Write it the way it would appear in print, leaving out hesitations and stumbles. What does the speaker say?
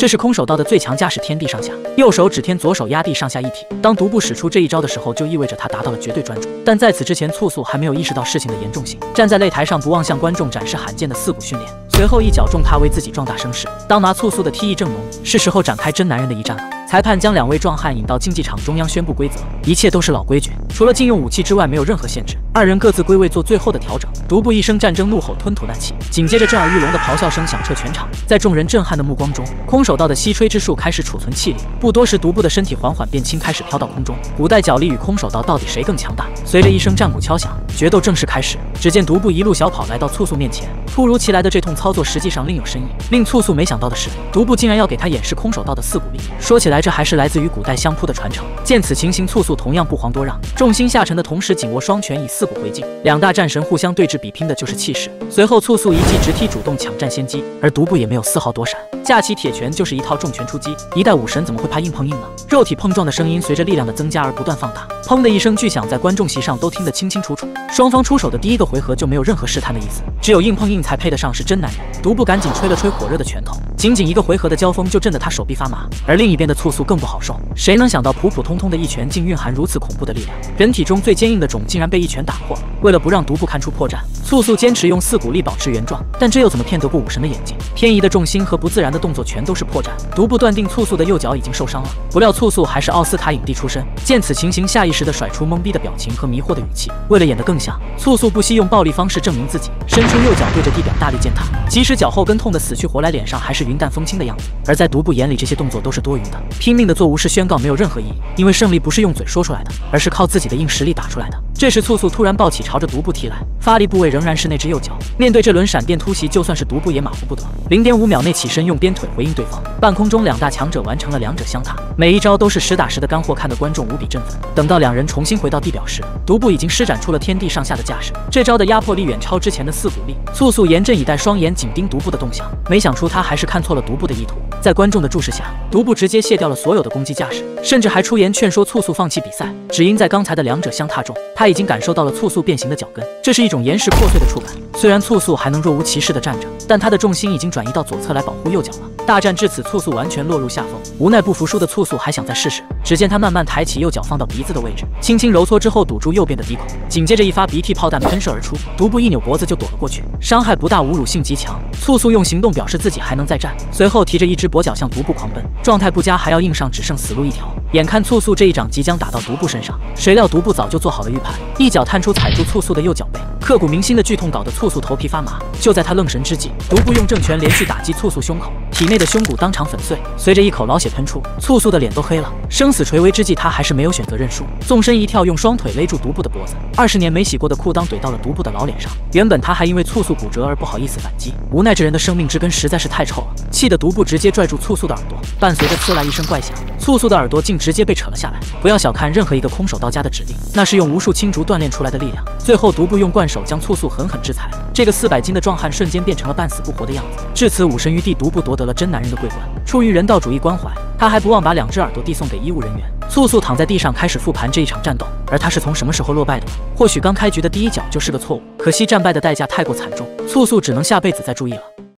这是空手道的最强架势天地上下，右手指天，左手压地，上下一体。当独步使出这一招的时候，就意味着他达到了绝对专注。但在此之前，簇速还没有意识到事情的严重性，站在擂台上不忘向观众展示罕见的4股训练。随后一脚重踏为自己壮大声势。当拿簇速的踢意正浓，是时候展开真男人的一战了。裁判将2位壮汉引到竞技场中央宣布规则，一切都是老规矩，除了禁用武器之外没有任何限制。2人各自归位做最后的调整。独步一声战争怒吼，吞吐氮气，紧接着震耳欲聋的咆哮声响彻全场。在众人震撼的目光中，空手道的西吹之术开始储存气力。不多时，独步的身体缓缓变轻，开始飘到空中。古代脚力与空手道到底谁更强大？随着一声战鼓敲响，决斗正式开始。只见独步一路小跑来到簇速面前，突如其来的这通操作实际上另有深意。令簇速没想到的是，独步竟然要给他演示空手道的4股力。说起来，这还是来自于古代相扑的传承。见此情形，簇速同样不遑多让，重心下沉的同时紧握双拳，以4股回敬。2大战神互相对峙，比拼的就是气势。随后簇速一记直踢主动抢占先机，而独步也没有丝毫躲闪，架起铁拳就是一套重拳出击。一代武神怎么会怕硬碰硬呢？肉体碰撞的声音随着力量的增加而不断放大，砰的一声巨响，在观众席上都听得清清楚楚。双方出手的第一个回合就没有任何试探的意思，只有硬碰硬才配得上是真男人。独步赶紧吹了吹火热的拳头，仅仅1个回合的交锋就震得他手臂发麻。而另一边的簇速更不好受，谁能想到普普通通的一拳竟蕴含如此恐怖的力量？人体中最坚硬的种竟然被一拳打破了。为了不让独步看出破绽，簇速坚持用4股力保持原状，但这又怎么骗得过武神的眼睛？偏移的重心和不自然的动作全都是破绽。独步断定簇速的右脚已经受伤了，不料簇速还是奥斯卡影帝出身，见此情形下意识地甩出懵逼的表情和迷惑的语气。为了演得更像，簇速不惜用暴力方式证明自己，伸出右脚对着地表大力践踏，即使脚后跟痛得死去活来，脸上还是云淡风轻的样子。而在独步眼里，这些动作都是多余的，拼命的做无视宣告没有任何意义，因为胜利不是用嘴说出来的，而是靠自己的硬实力打出来的。这时簇速突然抱起朝着独步踢来，发力部位仍然是那只右脚。面对这轮闪电突袭，就算是独步也马虎不得。0.5秒内起身用鞭腿回应对方，半空中2大强者完成了2者相踏，每一招都是实打实的干货，看得观众无比振奋。等到2人重新回到地表时，独步已经施展出了天地上下的架势，这招的压迫力远超之前的4股力。簇速严阵以待，双眼紧盯独步的动向，没想出他还是看错了独步的意图。在观众的注视下，独步直接卸掉了所有的攻击架势，甚至还出言劝说簇速放弃比赛，只因在刚才的2者相踏中，他已经感受到了簇速变形的脚跟，这是一种岩石破碎的触感。虽然簇速还能若无其事地站着，但他的重心已经转移到左侧来保护右脚了。大战至此，簇速完全落入下风。无奈不服输的簇速还想再试试，只见他慢慢抬起右脚放到鼻子的位置，轻轻揉搓之后堵住右边的鼻孔，紧接着一发鼻涕炮弹喷射而出，独步一扭脖子就躲了过去，伤害不大，侮辱性极强。簇速用行动表示自己还能再战，随后提着一只跛脚向独步狂奔，状态不佳还要硬上，只剩死路一条。眼看簇速这一掌即将打到独步身上，谁料独步早就做好了预判，一脚探出踩住簇速的右脚背，刻骨铭心的剧痛搞得簇速头皮发麻。就在他愣神之际，独步用正拳连续打击簇速胸口，体内的胸骨当场粉碎，随着一口老血喷出，簇速的脸都黑了。生死垂危之际，他还是没有选择认输，纵身一跳，用双腿勒住独步的脖子，20年没洗过的裤裆怼到了独步的老脸上。原本他还因为簇速骨折而不好意思反击，无奈这人的生命之根实在是太臭了，气得独步直接拽住簇速的耳朵，伴随着呲来一声怪响，簇速的耳朵竟直接被扯了下来。不要小看任何一个空手道家的指令，那是用无数青竹锻炼出来的力量。最后独步用惯手将簇速狠狠制裁，这个400斤的壮汉瞬间变成了半死不活的样子。至此武神余地，独步夺得了真男人的桂冠。出于人道主义关怀，他还不忘把2只耳朵递送给医务人员。簇速躺在地上开始复盘这一场战斗，而他是从什么时候落败的呢？或许刚开局的第一脚就是个错误，可惜战败的代价太过惨重，簇速只能下辈子再注意了。